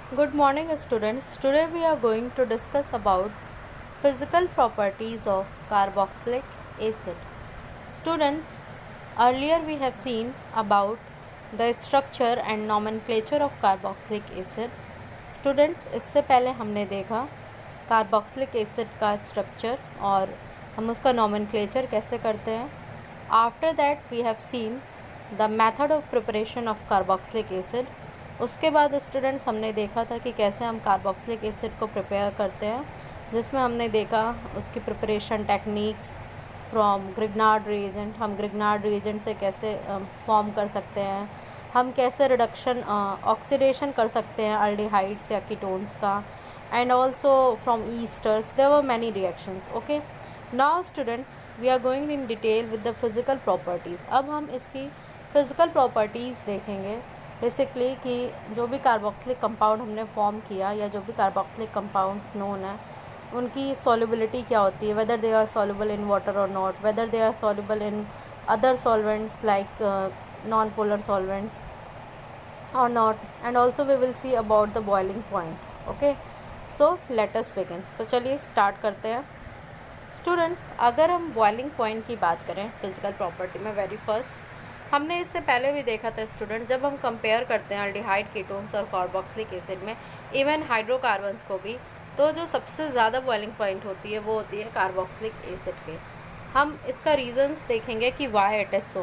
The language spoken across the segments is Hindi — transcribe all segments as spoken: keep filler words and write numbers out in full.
Good morning students. Today we are going to discuss about physical properties of carboxylic acid. Students, earlier we have seen about the structure and nomenclature of carboxylic acid. Students, इससे पहले हमने देखा carboxylic acid का structure और हम उसका nomenclature कैसे करते हैं. After that we have seen the method of preparation of carboxylic acid. उसके बाद स्टूडेंट्स हमने देखा था कि कैसे हम कार्बोक्सिलिक एसिड को प्रिपेयर करते हैं, जिसमें हमने देखा उसकी preparation techniques from Grignard reagent. हम ग्रिग्नार्ड रिएजेंट से कैसे फॉर्म uh, कर सकते हैं, हम कैसे रिडक्शन ऑक्सीडेशन uh, कर सकते हैं अल्डिहाइड्स या कीटोन्स का, and also from esters there were many reactions. Okay, now students we are going in detail with the physical properties. अब हम इसकी फ़िज़िकल प्रॉपर्टीज़ देखेंगे बेसिकली कि जो भी कार्बोक्सिलिक कंपाउंड हमने फॉर्म किया या जो भी कार्बोक्सिलिक कंपाउंड नोन है उनकी सॉल्युबिलिटी क्या होती है, whether they are soluble in water और not, whether they are soluble in other solvents like non polar solvents और not, and also we will see about the boiling point. Okay, so let us begin. So चलिए स्टार्ट करते हैं. स्टूडेंट्स, अगर हम बॉइलिंग पॉइंट की बात करें फिज़िकल प्रॉपर्टी में, वेरी फर्स्ट हमने इससे पहले भी देखा था स्टूडेंट, जब हम कंपेयर करते हैं अल्डिहाइड कीटोन्स और कार्बोक्सिलिक एसिड में, इवन हाइड्रोकार्बन्स को भी, तो जो सबसे ज़्यादा बॉइलिंग पॉइंट होती है वो होती है कार्बोक्सिलिक एसिड के. हम इसका रीजंस देखेंगे कि वाई इट इज़ सो,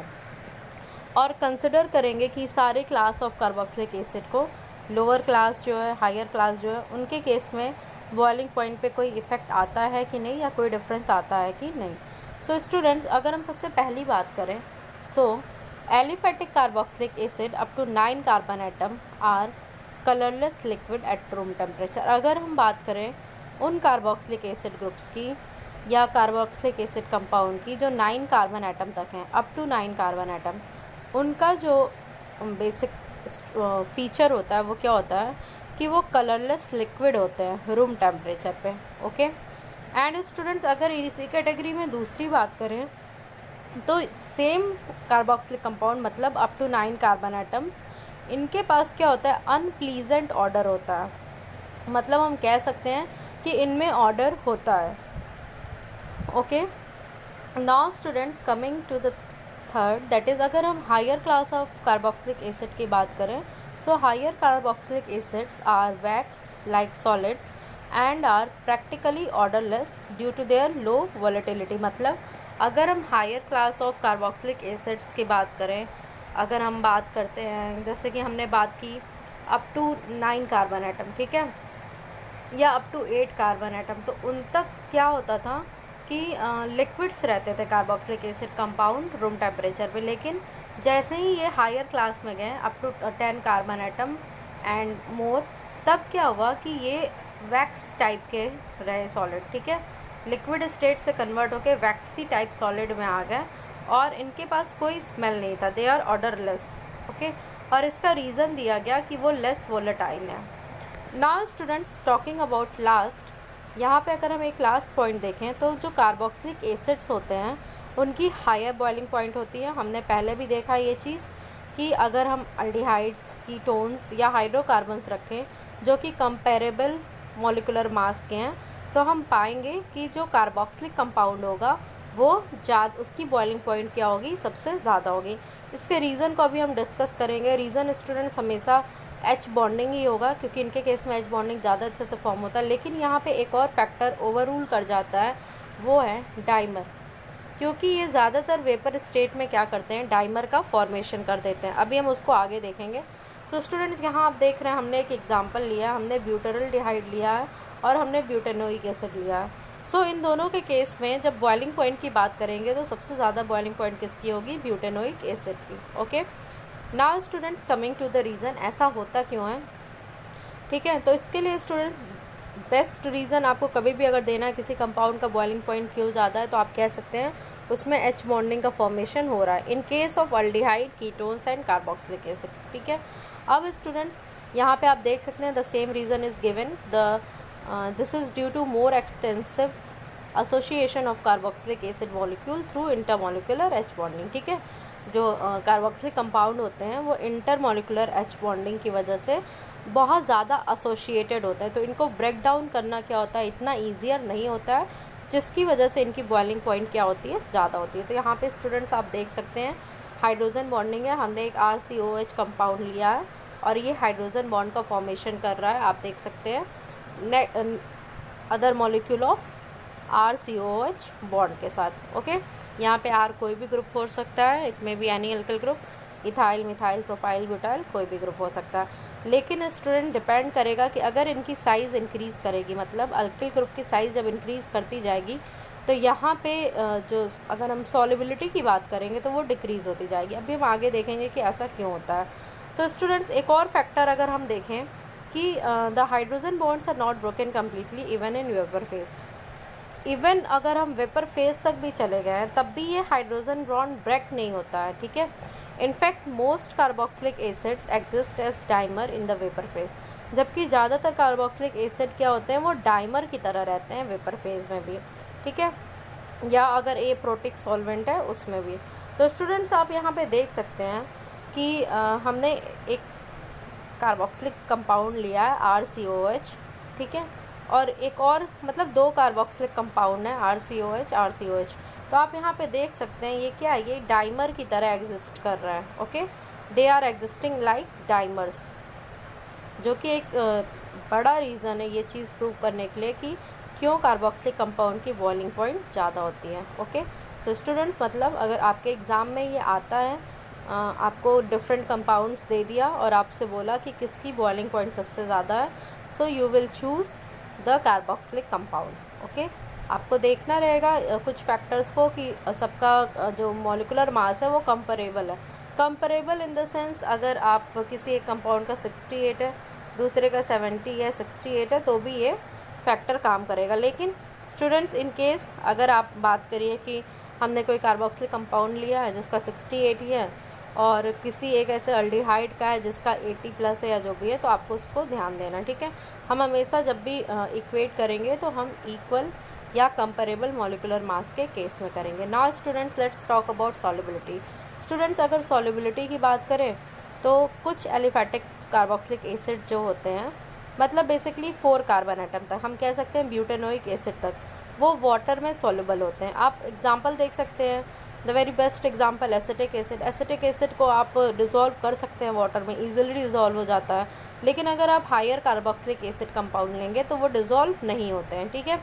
और कंसिडर करेंगे कि सारे क्लास ऑफ कार्बोक्सिलिक एसिड को, लोअर क्लास जो है, हायर क्लास जो है, उनके केस में बॉइलिंग पॉइंट पे कोई इफ़ेक्ट आता है कि नहीं या कोई डिफरेंस आता है कि नहीं. सो स्टूडेंट्स, अगर हम सबसे पहली बात करें, सो aliphatic carboxylic acid up to nine carbon atom are colorless liquid at room temperature. अगर हम बात करें उन कार्बोक्सिलिक एसिड ग्रुप्स की या कार्बोक्सिलिक एसिड कंपाउंड की जो नाइन कार्बन एटम तक हैं, up to nine carbon atom, उनका जो बेसिक फीचर होता है वो क्या होता है कि वो कलरलेस लिक्विड होते हैं रूम टेम्परेचर पे. ओके, एंड स्टूडेंट्स, अगर इसी कैटेगरी में दूसरी बात करें तो सेम कार्बोक्सिलिक कंपाउंड मतलब up to nine carbon atoms, इनके पास क्या होता है, अनप्लीजेंट ऑर्डर होता है. मतलब हम कह सकते हैं कि इनमें ऑर्डर होता है. Okay, now students, coming to the third, that is अगर हम higher class of carboxylic acid की बात करें, so higher carboxylic acids are wax like solids and are practically odourless due to their low volatility. मतलब अगर हम higher class of carboxylic acids की बात करें, अगर हम बात करते हैं जैसे कि हमने बात की up to nine carbon atom, ठीक है, या up to eight carbon atom, तो उन तक क्या होता था कि लिक्विड्स रहते थे carboxylic acid compound room temperature पे. लेकिन जैसे ही ये हायर क्लास में गए up to ten carbon atom and more, तब क्या हुआ कि ये वैक्स टाइप के रहे सॉलिड, ठीक है, लिक्विड स्टेट से कन्वर्ट होकर वैक्सी टाइप सॉलिड में आ गए और इनके पास कोई स्मेल नहीं था, दे आर ऑर्डरलेस. ओके, और इसका रीज़न दिया गया कि वो लेस वोलेटाइल है. Now students, talking about last, यहाँ पे अगर हम एक लास्ट पॉइंट देखें तो जो कार्बोक्सिलिक एसिड्स होते हैं उनकी हायर बॉइलिंग पॉइंट होती है. हमने पहले भी देखा ये चीज़ कि अगर हम अल्डिहाइड्स, कीटोन्स या हाइड्रोकार्बन्स रखें जो कि कंपेरेबल मॉलिकुलर मास के हैं, तो हम पाएंगे कि जो कार्बोक्सिलिक कंपाउंड होगा वो ज़्यादा, उसकी बॉइलिंग पॉइंट क्या होगी, सबसे ज़्यादा होगी. इसके रीज़न को अभी हम डिस्कस करेंगे. रीज़न स्टूडेंट्स हमेशा एच बॉन्डिंग ही होगा, क्योंकि इनके केस में एच बॉन्डिंग ज़्यादा अच्छे से फॉर्म होता है. लेकिन यहाँ पे एक और फैक्टर ओवर रूल कर जाता है, वो है डाइमर, क्योंकि ये ज़्यादातर वेपर स्टेट में क्या करते हैं, डाइमर का फॉर्मेशन कर देते हैं. अभी हम उसको आगे देखेंगे. सो स्टूडेंट्स, यहाँ आप देख रहे हैं हमने एक एग्जाम्पल लिया, हमने ब्यूटाइलडिहाइड लिया है और हमने ब्यूटेनोइक एसिड लिया है. सो so, इन दोनों के केस में जब बॉइलिंग पॉइंट की बात करेंगे तो सबसे ज़्यादा बॉइलिंग पॉइंट किसकी होगी, ब्यूटेनोइक एसिड की. Okay, now students, coming to the reason, ऐसा होता क्यों है, ठीक है. तो इसके लिए स्टूडेंट्स बेस्ट रीज़न आपको कभी भी अगर देना है किसी कंपाउंड का बॉइलिंग पॉइंट क्यों ज़्यादा है, तो आप कह सकते हैं उसमें एच बॉन्डिंग का फॉर्मेशन हो रहा है in case of aldehyde, ketones and carboxylic acid. ठीक है, अब स्टूडेंट्स यहाँ पे आप देख सकते हैं the same reason is given. The Uh, this is due to more extensive association of carboxylic acid molecule through intermolecular H bonding. ठीक है, जो कार्बोक्सिलिक कंपाउंड होते हैं वो इंटरमोलिकुलर एच बॉन्डिंग की वजह से बहुत ज़्यादा एसोसिएटेड होता है, तो इनको ब्रेक डाउन करना क्या होता है, इतना ईजियर नहीं होता है, जिसकी वजह से इनकी बॉइलिंग पॉइंट क्या होती है, ज़्यादा होती है। तो यहाँ पे स्टूडेंट्स आप देख सकते हैं हाइड्रोजन बॉन्डिंग है, हमने एक R C O H compound लिया है और ये हाइड्रोजन बॉन्ड का फॉर्मेशन कर रहा है, आप देख सकते हैं other molecule of R C O H bond के साथ। ओके, यहाँ पे आर कोई भी ग्रुप हो सकता है, इट में भी any alkyl group, ethyl, methyl, propyl, butyl, कोई भी ग्रुप हो सकता है। लेकिन स्टूडेंट डिपेंड करेगा कि अगर इनकी साइज़ इंक्रीज़ करेगी, मतलब अल्किल ग्रुप की साइज़ जब इंक्रीज़ करती जाएगी तो यहाँ पे जो अगर हम सॉल्युबिलिटी की बात करेंगे तो वो डिक्रीज़ होती जाएगी। अभी हम आगे देखेंगे कि ऐसा क्यों होता है। सो स्टूडेंट्स, एक और फैक्टर अगर हम देखें कि the hydrogen bonds are not broken completely even in vapour phase. Even अगर हम वेपर फेज तक भी चले गए हैं तब भी ये हाइड्रोजन बॉन्ड ब्रेक नहीं होता है, ठीक है। In fact most carboxylic acids exist as dimer in the vapour phase, जबकि ज़्यादातर कार्बोक्सिलिक एसिड क्या होते हैं, वो डाइमर की तरह रहते हैं वेपर फेज में भी, ठीक है, या अगर ए प्रोटिक सॉल्वेंट है उसमें भी। तो स्टूडेंट्स आप यहाँ पे देख सकते हैं कि आ, हमने एक कार्बोक्सिलिक कंपाउंड लिया है आर सी ओ एच, ठीक है, और एक और मतलब दो कार्बोक्सिलिक कंपाउंड है R C O H, R C O H. तो आप यहाँ पे देख सकते हैं ये क्या है, ये डाइमर की तरह एग्जिस्ट कर रहा है। Okay, they are existing like dimers, जो कि एक बड़ा रीज़न है ये चीज़ प्रूव करने के लिए कि क्यों कार्बोक्सिलिक कंपाउंड की बॉइलिंग पॉइंट ज़्यादा होती है। ओके, सो स्टूडेंट्स, मतलब अगर आपके एग्ज़ाम में ये आता है, आ, आपको डिफरेंट कंपाउंड्स दे दिया और आपसे बोला कि किसकी बॉइलिंग पॉइंट सबसे ज़्यादा है, so you will choose the carboxylic compound. Okay, आपको देखना रहेगा कुछ फैक्टर्स को कि सबका जो मॉलिकुलर मास है वो कंपेरेबल है। कंपेरेबल इन द सेंस, अगर आप किसी एक कंपाउंड का सिक्सटी एट है, दूसरे का सेवेंटी है, सिक्सटी एट है, तो भी ये फैक्टर काम करेगा। लेकिन स्टूडेंट्स, इन केस अगर आप बात करिए कि हमने कोई कार्बोक्सिलिक कंपाउंड लिया है जिसका सिक्सटी एट ही है और किसी एक ऐसे अल्डिहाइड का है जिसका एटी प्लस है या जो भी है, तो आपको उसको ध्यान देना, ठीक है। हम हमेशा जब भी इक्वेट करेंगे तो हम इक्वल या कंपेरेबल मॉलिकुलर मास के केस में करेंगे। Now students, let's talk about solubility. Students, अगर सॉल्युबिलिटी की बात करें तो कुछ एलिफैटिक कार्बोक्सिलिक एसिड जो होते हैं, मतलब बेसिकली फोर कार्बन एटम तक, हम कह सकते हैं ब्यूटेनोइक एसिड तक, वो वाटर में सॉल्युबल होते हैं। आप एग्जांपल देख सकते हैं, the very best example acetic acid. Acetic acid को आप डिज़ोल्व कर सकते हैं वाटर में, ईजिली डिज़ोल्व हो जाता है। लेकिन अगर आप हायर कार्बोक्सिलिक एसिड कंपाउंड लेंगे तो वो डिज़ोल्व नहीं होते हैं, ठीक है।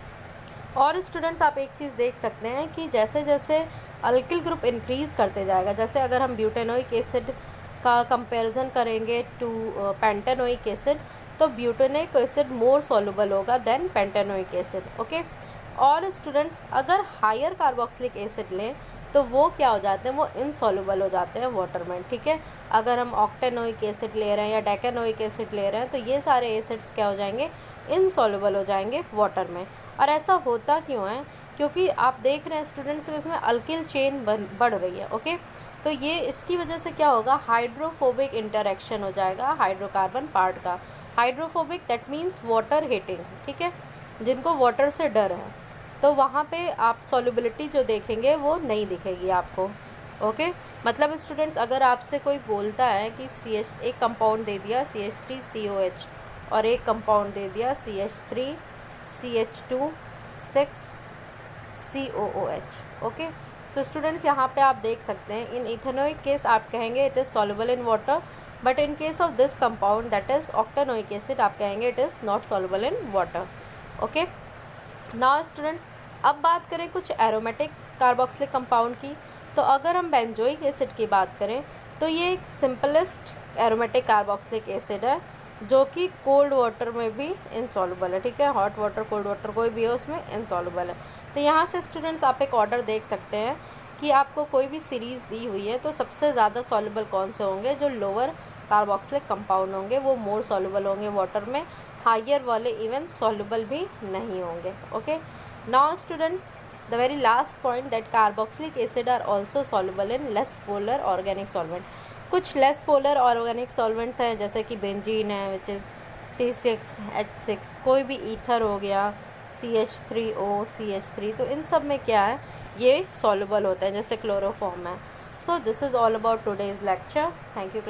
और स्टूडेंट्स, आप एक चीज़ देख सकते हैं कि जैसे जैसे अल्किल ग्रुप इंक्रीज़ करते जाएगा, जैसे अगर हम ब्यूटेनोइक एसिड का कंपैरिजन करेंगे टू पेंटेनोइक एसिड, तो ब्यूटेनोइक एसिड मोर सॉल्युबल होगा देन पेंटेनोइक एसिड। ओके, और स्टूडेंट्स, अगर हायर कार्बोक्सिलिक एसिड लें तो वो क्या हो जाते हैं, वो इनसॉल्युबल हो जाते हैं वाटर में, ठीक है। अगर हम ऑक्टेनोइक एसिड ले रहे हैं या डेकेनोइक एसिड ले रहे हैं तो ये सारे एसिड्स क्या हो जाएंगे, इनसॉल्युबल हो जाएंगे वाटर में। और ऐसा होता क्यों है, क्योंकि आप देख रहे हैं स्टूडेंट्स इसमें अल्किल चेन बढ़ रही है। ओके, तो ये इसकी वजह से क्या होगा, हाइड्रोफोबिक इंटरेक्शन हो जाएगा हाइड्रोकार्बन पार्ट का। Hydrophobic that means water hating, ठीक है, जिनको वाटर से डर है, तो वहाँ पे आप सॉल्युबिलिटी जो देखेंगे वो नहीं दिखेगी आपको। ओके, मतलब स्टूडेंट्स, अगर आपसे कोई बोलता है कि सी एच एक कंपाउंड दे दिया C H three C O H और एक कंपाउंड दे दिया C H three C H two six C O O H. Okay, so students, यहाँ पे आप देख सकते हैं इन इथेनोइक केस आप कहेंगे it is soluble in water, but in case of this compound that is octanoic acid आप कहेंगे it is not soluble in water. Okay, now students, अब बात करें कुछ एरोमेटिक कार्बोक्सिलिक कंपाउंड की, तो अगर हम बेंजोइक एसिड की बात करें तो ये एक सिंपलेस्ट एरोमेटिक कार्बोक्सिलिक एसिड है जो कि कोल्ड वाटर में भी इनसॉल्युबल है, ठीक है। हॉट वाटर, कोल्ड वाटर कोई भी है उसमें इनसॉल्युबल है। तो यहाँ से स्टूडेंट्स आप एक ऑर्डर देख सकते हैं कि आपको कोई भी सीरीज़ दी हुई है तो सबसे ज़्यादा सॉल्युबल कौन से होंगे, जो लोअर कार्बोक्सिलिक कंपाउंड होंगे वो मोर सॉल्युबल होंगे वाटर में, हायर वाले इवन सॉल्युबल भी नहीं होंगे। Okay, now students, the very last point that carboxylic acid are also soluble in less polar organic solvent. कुछ लेस पोलर ऑर्गेनिक सॉल्वेंट्स हैं जैसे कि बेंजीन है which is C six H six, कोई भी ईथर हो गया C H three O C H three, तो इन सब में क्या है, ये सॉल्युबल होते हैं, जैसे क्लोरोफॉर्म है। So this is all about today's lecture. Thank you.